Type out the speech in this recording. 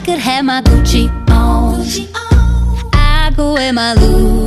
could have my Gucci on, I go wear my Louis